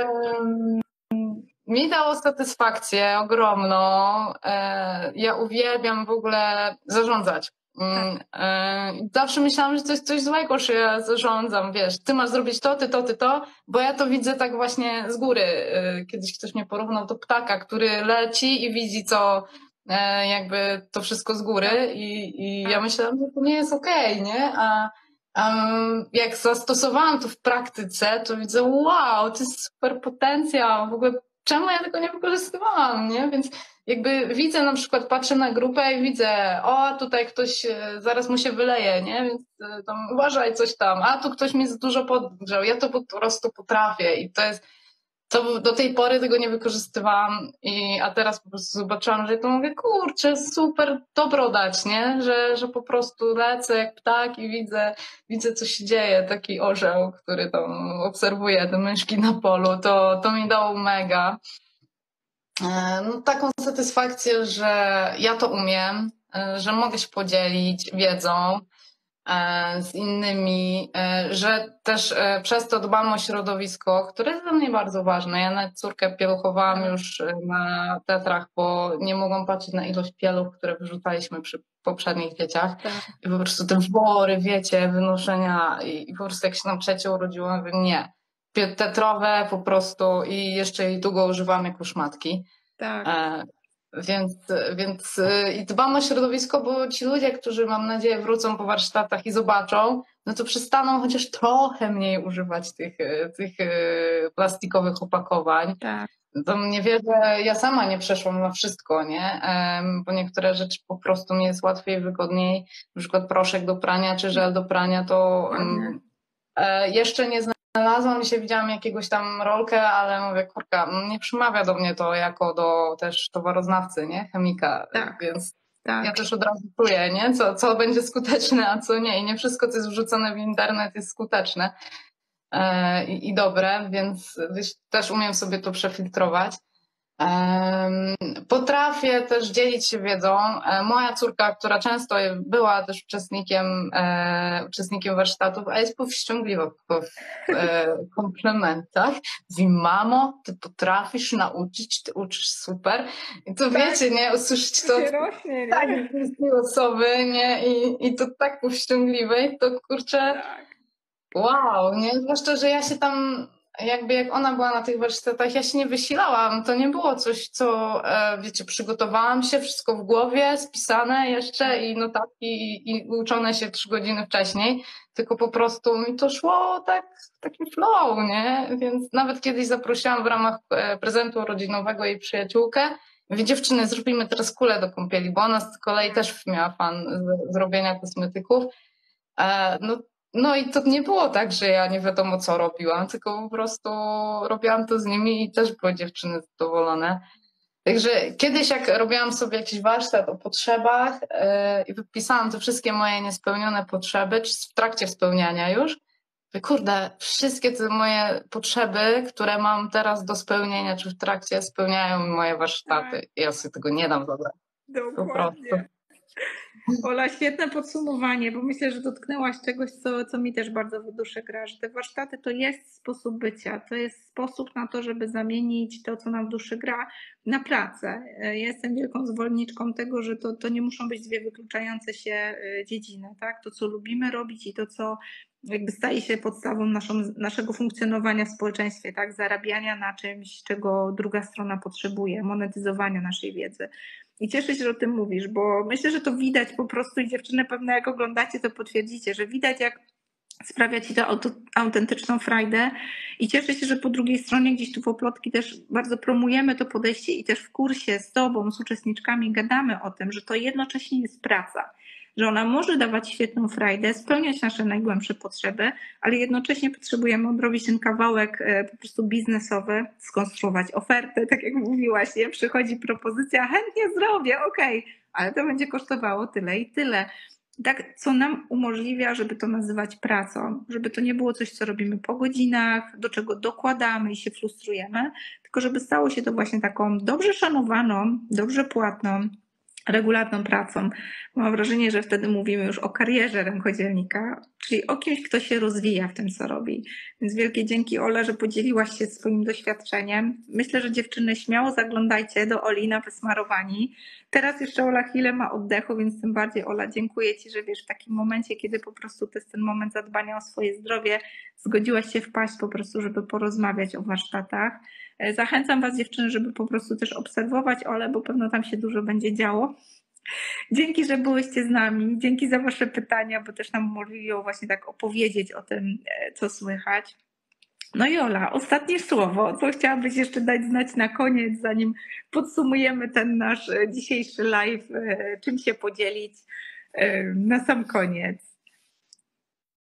Mi dało satysfakcję ogromną. Ja uwielbiam w ogóle zarządzać. Zawsze myślałam, że to jest coś złego, że ja zarządzam, wiesz, ty masz zrobić to, ty to, bo ja to widzę tak właśnie z góry. Kiedyś ktoś mnie porównał do ptaka, który leci i widzi jakby to wszystko z góry i ja myślałam, że to nie jest okej, nie? A jak zastosowałam to w praktyce, to widzę, wow, to jest super potencjał, w ogóle czemu ja tego nie wykorzystywałam, nie? Więc jakby widzę, na przykład patrzę na grupę i widzę, o, tutaj ktoś, zaraz mu się wyleje, nie? Więc tam uważaj coś tam, a tu ktoś mi za dużo podgrzał, ja to po prostu potrafię i to jest to do tej pory tego nie wykorzystywałam, a teraz po prostu zobaczyłam, że to mówię, kurczę, super dobrodać, nie? Że po prostu lecę jak ptak i widzę co się dzieje, taki orzeł, który tam obserwuje te myszki na polu, to mi dało mega. No, taką satysfakcję, że ja to umiem, że mogę się podzielić wiedzą z innymi, że też przez to dbam o środowisko, które jest dla mnie bardzo ważne. Ja nawet córkę pieluchowałam już na tetrach, bo nie mogłam patrzeć na ilość pieluch, które wyrzucaliśmy przy poprzednich dzieciach. Tak. I po prostu te wory, wiecie, wynoszenia i po prostu jak się nam trzecie urodziło, mówię, nie. Tetrowe po prostu i jeszcze jej długo używam jako szmatki. Tak. Więc i dbam o środowisko, bo ci ludzie, którzy mam nadzieję wrócą po warsztatach i zobaczą, no to przestaną chociaż trochę mniej używać tych plastikowych opakowań. Tak. To nie wierzę, ja sama nie przeszłam na wszystko, nie? Bo niektóre rzeczy po prostu mi jest łatwiej, wygodniej, na przykład proszek do prania czy żel do prania, to jeszcze nie znalazłam i się widziałam jakiegoś tam rolkę, ale mówię, kurka, nie przemawia do mnie to jako do też towaroznawcy, nie? Chemika, więc ja też od razu czuję, nie? Co będzie skuteczne, a co nie. I nie wszystko, co jest wrzucone w internet jest skuteczne i dobre, więc też umiem sobie to przefiltrować. Potrafię też dzielić się wiedzą. Moja córka, która często była też uczestnikiem warsztatów, a jest powściągliwa w komplementach, mówi, mamo, ty potrafisz nauczyć, ty uczysz super. I to wiecie, nie, usłyszeć to rośnie, tak bliskiej osoby, nie, i to tak powściągliwej, to kurczę, wow, nie, zwłaszcza, że ja się tam jakby jak ona była na tych warsztatach, ja się nie wysilałam. To nie było coś, co, wiecie, przygotowałam się, wszystko w głowie, spisane jeszcze i notatki i uczone się 3 godziny wcześniej, tylko po prostu mi to szło tak, taki flow, nie? Więc nawet kiedyś zaprosiłam w ramach prezentu urodzinowego jej przyjaciółkę. Mówię, dziewczyny, zrobimy teraz kulę do kąpieli, bo ona z kolei też miała fan zrobienia kosmetyków. No i to nie było tak, że ja nie wiadomo co robiłam, tylko po prostu robiłam to z nimi i też były dziewczyny zadowolone. Także kiedyś jak robiłam sobie jakiś warsztat o potrzebach i wypisałam te wszystkie moje niespełnione potrzeby, czy w trakcie spełniania już, kurde, wszystkie te moje potrzeby, które mam teraz do spełnienia, czy w trakcie spełniają moje warsztaty. Ja sobie tego nie dam zabrać. Dokładnie. Ola, świetne podsumowanie, bo myślę, że dotknęłaś czegoś, co mi też bardzo w duszy gra, że te warsztaty to jest sposób bycia, to jest sposób na to, żeby zamienić to, co nam w duszy gra, na pracę. Ja jestem wielką zwolenniczką tego, że to nie muszą być dwie wykluczające się dziedziny, tak? To, co lubimy robić i to, co jakby staje się podstawą naszego funkcjonowania w społeczeństwie, tak? Zarabiania na czymś, czego druga strona potrzebuje, monetyzowania naszej wiedzy. I cieszę się, że o tym mówisz, bo myślę, że to widać po prostu i dziewczyny pewnie jak oglądacie, to potwierdzicie, że widać jak sprawia ci to autentyczną frajdę i cieszę się, że po drugiej stronie gdzieś tu w Oplotki też bardzo promujemy to podejście i też w kursie z tobą, z uczestniczkami gadamy o tym, że to jednocześnie jest praca, że ona może dawać świetną frajdę, spełniać nasze najgłębsze potrzeby, ale jednocześnie potrzebujemy odrobić ten kawałek po prostu biznesowy, skonstruować ofertę, tak jak mówiłaś, nie? Przychodzi propozycja, chętnie zrobię, okej, ale to będzie kosztowało tyle i tyle. Tak, co nam umożliwia, żeby to nazywać pracą, żeby to nie było coś, co robimy po godzinach, do czego dokładamy i się frustrujemy, tylko żeby stało się to właśnie taką dobrze szanowaną, dobrze płatną, regularną pracą. Mam wrażenie, że wtedy mówimy już o karierze rękodzielnika, czyli o kimś, kto się rozwija w tym, co robi. Więc wielkie dzięki, Ola, że podzieliłaś się swoim doświadczeniem. Myślę, że dziewczyny śmiało zaglądajcie do Oli na Wysmarowani. Teraz jeszcze Ola chwilę ma oddechu, więc tym bardziej, Ola, dziękuję ci, że wiesz, w takim momencie, kiedy po prostu to jest ten moment zadbania o swoje zdrowie, zgodziłaś się wpaść po prostu, żeby porozmawiać o warsztatach. Zachęcam was, dziewczyny, żeby po prostu też obserwować Olę, bo pewno tam się dużo będzie działo. Dzięki, że byłyście z nami. Dzięki za wasze pytania, bo też nam umożliwiło właśnie tak opowiedzieć o tym, co słychać. No i Ola, ostatnie słowo. Co chciałabyś jeszcze dać znać na koniec, zanim podsumujemy ten nasz dzisiejszy live? Czym się podzielić na sam koniec?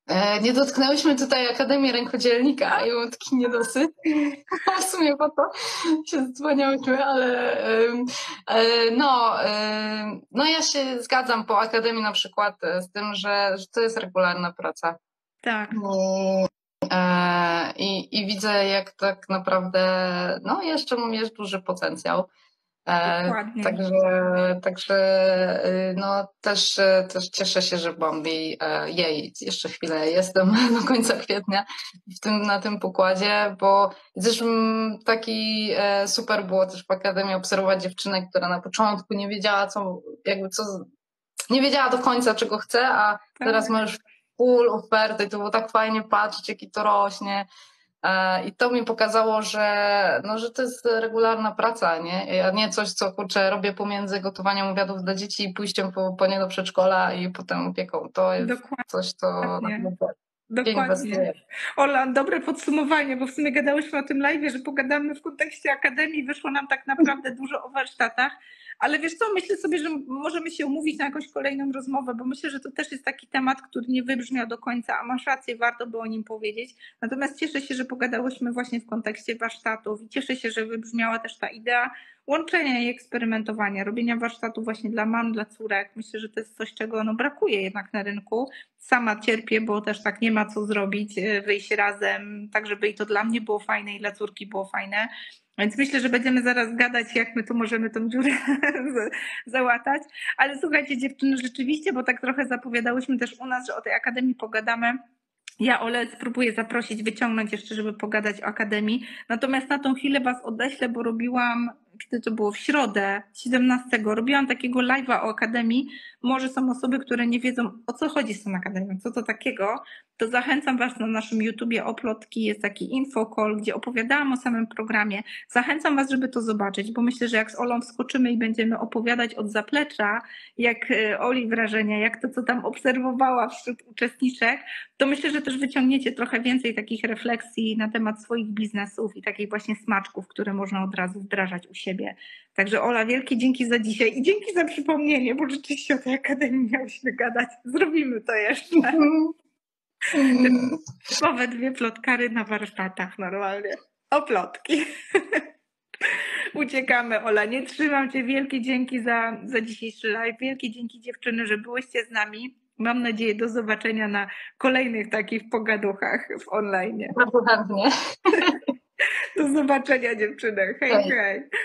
Nie dotknęłyśmy tutaj Akademii Rękodzielnika i mam taki niedosyt. W sumie po to się dzwoniałyśmy, ale no ja się zgadzam po Akademii na przykład z tym, że to jest regularna praca. Tak. I widzę, jak tak naprawdę no jeszcze jest duży potencjał. Dokładnie. Także no też cieszę się, że Bombi jej jeszcze chwilę jestem do końca kwietnia na tym pokładzie, bo też taki super było też w Akademii obserwować dziewczynę, która na początku nie wiedziała nie wiedziała do końca czego chce, a teraz ma już full oferty, to było tak fajnie patrzeć, jaki to rośnie. I to mi pokazało, że to jest regularna praca, nie? A nie coś, co kurczę robię pomiędzy gotowaniem obiadów dla dzieci i pójściem po nie do przedszkola i potem opieką. To jest coś, co Dokładnie. Ola, dobre podsumowanie, bo w sumie gadałyśmy o tym live, że pogadamy w kontekście Akademii, wyszło nam tak naprawdę dużo o warsztatach, ale wiesz co, myślę sobie, że możemy się umówić na jakąś kolejną rozmowę, bo myślę, że to też jest taki temat, który nie wybrzmiał do końca, a masz rację, warto by o nim powiedzieć. Natomiast cieszę się, że pogadałyśmy właśnie w kontekście warsztatów i cieszę się, że wybrzmiała też ta idea łączenia i eksperymentowania, robienia warsztatów właśnie dla mam, dla córek. Myślę, że to jest coś, czego brakuje jednak na rynku. Sama cierpię, bo też tak nie ma co zrobić, wyjść razem, tak żeby i to dla mnie było fajne i dla córki było fajne. Więc myślę, że będziemy zaraz gadać, jak my tu możemy tą dziurę załatać. Ale słuchajcie dziewczyny, rzeczywiście, bo tak trochę zapowiadałyśmy też u nas, że o tej Akademii pogadamy. Ja Ole spróbuję zaprosić, wyciągnąć jeszcze, żeby pogadać o Akademii. Natomiast na tą chwilę was odeślę, bo robiłam, kiedy to było w środę 17, robiłam takiego live'a o Akademii. Może są osoby, które nie wiedzą, o co chodzi z tą Akademią, co to takiego. To zachęcam was na naszym YouTubie Oplotki, jest taki infocall, gdzie opowiadałam o samym programie. Zachęcam was, żeby to zobaczyć, bo myślę, że jak z Olą wskoczymy i będziemy opowiadać od zaplecza, jak Oli wrażenia, jak to, co tam obserwowała wśród uczestniczek, to myślę, że też wyciągniecie trochę więcej takich refleksji na temat swoich biznesów i takich właśnie smaczków, które można od razu wdrażać u siebie. Także Ola, wielkie dzięki za dzisiaj i dzięki za przypomnienie, bo rzeczywiście o tej Akademii miałyśmy gadać. Zrobimy to jeszcze. Typowe 2 plotkary na warsztatach normalnie. O plotki. Uciekamy, Ola. Nie trzymam cię. Wielkie dzięki za dzisiejszy live. Wielkie dzięki dziewczyny, że byłyście z nami. Mam nadzieję do zobaczenia na kolejnych takich pogaduchach w online. Bardzo chętnie. Do zobaczenia dziewczyny. Hej, hej.